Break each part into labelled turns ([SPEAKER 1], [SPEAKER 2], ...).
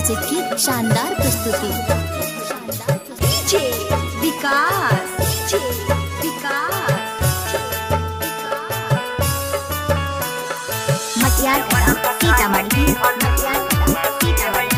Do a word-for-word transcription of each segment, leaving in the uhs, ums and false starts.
[SPEAKER 1] Music की शानदार प्रस्तुति।
[SPEAKER 2] डीजे विकास, डीजे विकास,
[SPEAKER 1] मटियार कला सीतामढ़ी, मटियार कला सीतामढ़ी।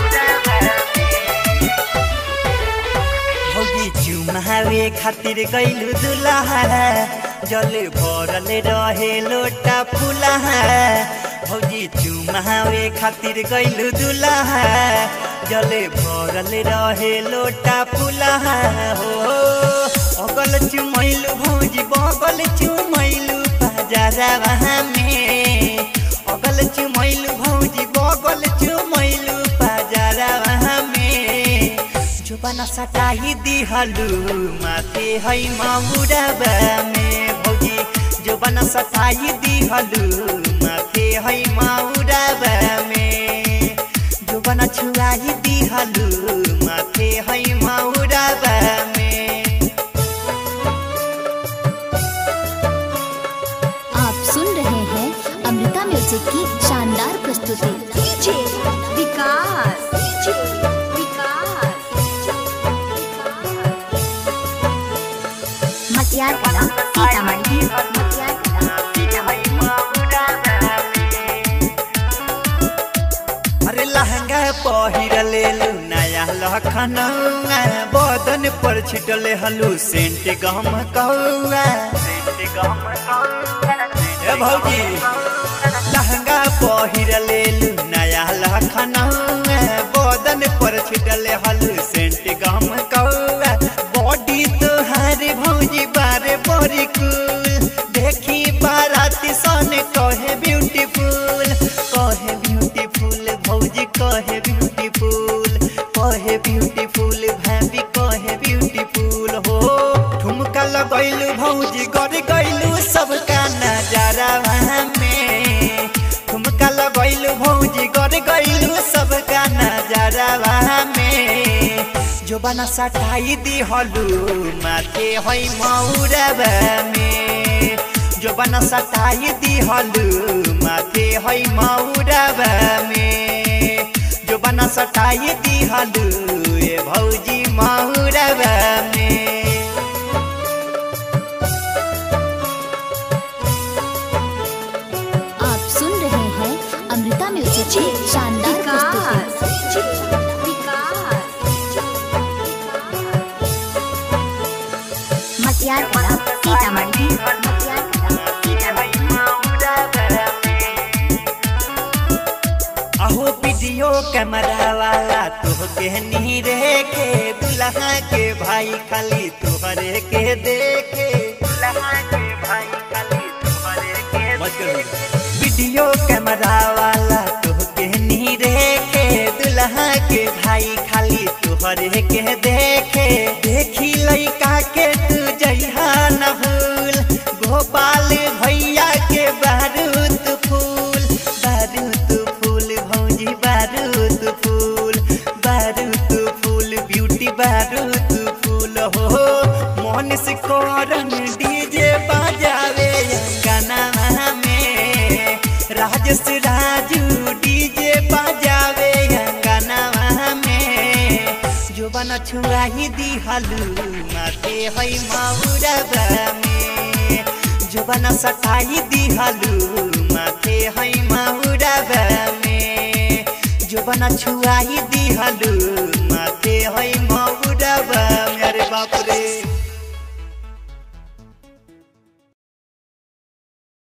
[SPEAKER 3] होगी चुमावे खातिर गइलु दुल्हा, जल भरल रहे लोटा फुला। भौजी चुमावे खातिर गइलु दुल्हा, जल भरल रहे लोटा फुला। हो अगल चुमैलु भौजी बगल चुमैलु बाजारवा में, अगल चुमैलु भौजी बगल चुमैलु बाजारवा में। जुबाना सटाई दिहलु माथे है मामुरबा में, भौजी जुबाना सटाई दिहलु माथे है मामुरबा में। जुबाना छुआई दिहलु माथे है मामुरबा में।
[SPEAKER 1] आप सुन रहे हैं अमृता म्यूजिक की शानदार प्रस्तुति।
[SPEAKER 2] डीजे विकास, डीजे विकास,
[SPEAKER 1] मटियार कला सीतामढ़ी, मटियार कला सीतामढ़ी।
[SPEAKER 3] अरे लहंगा पहिरले लु नया लखनऊआ, बदन पर छिटले हलु सेंट गम कौआ। ए भौजी लहंगा पहिरले लु नया लखनऊआ, बदन पर छिटले हलु सेंट गम कौआ। बॉडी तोहार भौजी बारे बड़ी कूल, देखी बाराती सन कहे ब्यूटीफुल, कहे ब्यूटीफुल भौजी कहे ब्यूटीफुल, कहे ब्यूटीफुल भाभी कहे ब्यूटीफुल। हो ठुमका लगैलु भौजी कर गइलु सबका नजारा में, ठुमका लगैलु भौजी कर गइलु सबका नजारा में। जोबाना सटाई दिहलु माथे है मौरबा में, जोबाना सटाई दिहलु माथे है मौरबा में। जोबाना सटाई दिहलु ए भौजी मौरबा में।
[SPEAKER 1] आप सुन रहे हैं अमृता म्यूजिक की शानदार प्रस्तुति। मटियार कला सीतामढ़ी, मटियार कला सीतामढ़ी।
[SPEAKER 3] अहो वीडियो कैमरा वाला तोहके नी रेखे, दुल्हा के भाई खाली तोहरे के देखे, दुल्हा के भाई खाली तोहरे के देखे। वीडियो कैमरा वाला तोहके नी रेखे, दुल्हा के भाई खाली तोहरे के देखे। देखी लइका के तू जइहा न भूल, गोपाल भैया के बारूद फूल, बारूद फूल भौजी बारूद फूल, बारूद फूल ब्यूटी बारूद फूल। हो मोहन से करन डीजे बजावे गाना में, राजेश राजू डीजे बजावे गाना में। जोबाना छुआई दिहलु माथे है मौरबा में, जोबाना सटाई दिहलु माथे है मौरबा में। जोबाना छुआई दिहलु माथे है मौरबा में। अरे बाप रे।